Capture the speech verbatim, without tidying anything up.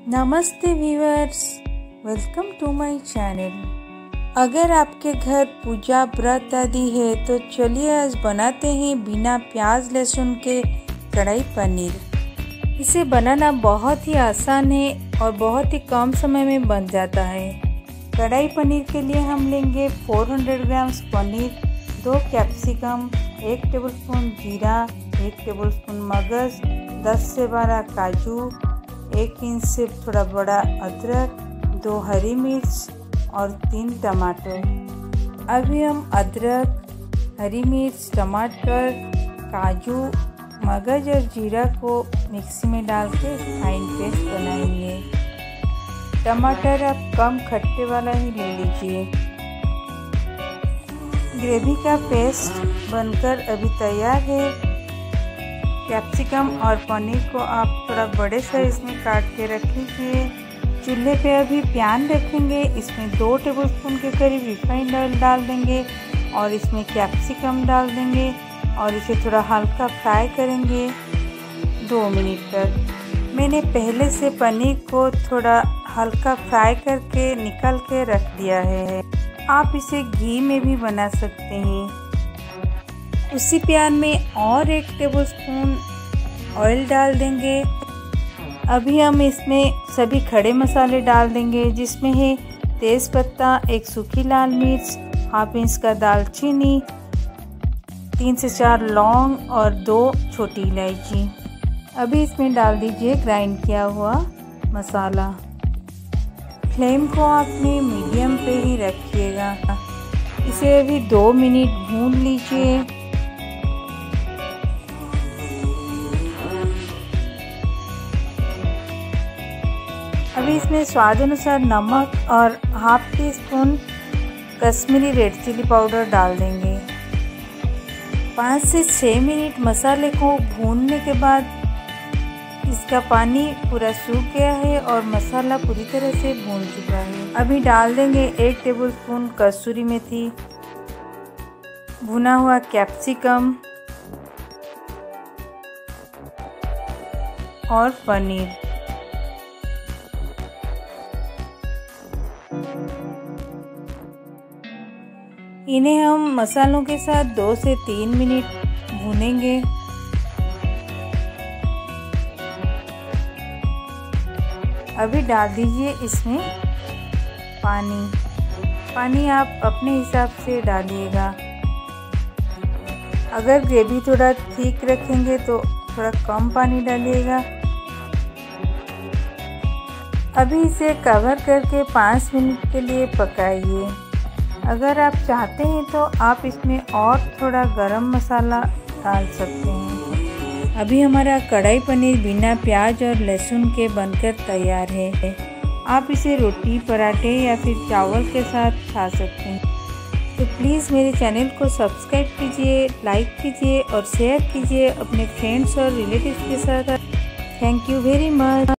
नमस्ते viewers, welcome to my channel. अगर आपके घर पूजा व्रत आदि है तो चलिए आज बनाते हैं बिना प्याज लहसुन के कढ़ाई पनीर। इसे बनाना बहुत ही आसान है और बहुत ही कम समय में बन जाता है। कढ़ाई पनीर के लिए हम लेंगे चार सौ ग्राम पनीर, दो कैप्सिकम, एक टेबलस्पून जीरा, एक टेबलस्पून मगज, दस से बारह काजू, एक इंच से थोड़ा बड़ा अदरक, दो हरी मिर्च और तीन टमाटर। अभी हम अदरक, हरी मिर्च, टमाटर, काजू, मगज और जीरा को मिक्सी में डाल के फाइन पेस्ट बनाएंगे। टमाटर आप कम खट्टे वाला ही ले लीजिए। ग्रेवी का पेस्ट बनकर अभी तैयार है। कैप्सिकम और पनीर को आप थोड़ा बड़े साइज में काट के रखिए। चूल्हे पे अभी पैन रखेंगे, इसमें दो टेबलस्पून के करीब रिफाइंड ऑयल डाल देंगे और इसमें कैप्सिकम डाल देंगे और इसे थोड़ा हल्का फ्राई करेंगे दो मिनट तक। मैंने पहले से पनीर को थोड़ा हल्का फ्राई करके निकाल के रख दिया है। आप इसे घी में भी बना सकते हैं। उसी पैन में और एक टेबलस्पून ऑयल डाल देंगे। अभी हम इसमें सभी खड़े मसाले डाल देंगे, जिसमें है तेज़पत्ता, एक सूखी लाल मिर्च, हाफ इंच का दालचीनी, तीन से चार लौंग और दो छोटी इलायची। अभी इसमें डाल दीजिए ग्राइंड किया हुआ मसाला। फ्लेम को आपने मीडियम पे ही रखिएगा। इसे अभी दो मिनट भून लीजिए। अभी इसमें स्वाद अनुसार नमक और half teaspoon Kashmiri red chilli powder डाल देंगे। पाँच से छः मिनट मसाले को भूनने के बाद इसका पानी पूरा सूख गया है और मसाला पूरी तरह से भून चुका है। अभी डाल देंगे एक टेबलस्पून कसूरी मेथी, भुना हुआ कैप्सिकम और पनीर। इन्हें हम मसालों के साथ दो से तीन मिनट भूनेंगे। अभी डाल दीजिए इसमें पानी। पानी आप अपने हिसाब से डालिएगा। अगर ग्रेवी थोड़ा ठीक रखेंगे तो थोड़ा कम पानी डालिएगा। अभी इसे कवर करके पाँच मिनट के लिए पकाइए। अगर आप चाहते हैं तो आप इसमें और थोड़ा गरम मसाला डाल सकते हैं। अभी हमारा कढ़ाई पनीर बिना प्याज और लहसुन के बनकर तैयार है। आप इसे रोटी, पराठे या फिर चावल के साथ खा सकते हैं। तो प्लीज़ मेरे चैनल को सब्सक्राइब कीजिए, लाइक कीजिए और शेयर कीजिए अपने फ्रेंड्स और रिलेटिव्स के साथ। Thank you very much.